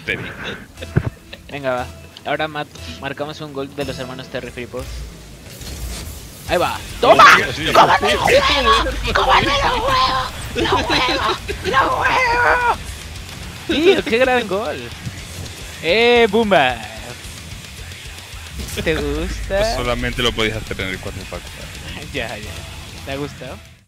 Terry. Venga, va. Ahora marcamos un gol de los hermanos Terry Fripos. Ahí va. ¡Toma! ¡Cómame el juego! ¡Cómame el juego! ¡Lo juego! ¡Lo juego! Tío, qué gran gol. Bumba. ¿Te gusta? Solamente lo podías hacer en el 4x4. Ya. ¿Te ha gustado?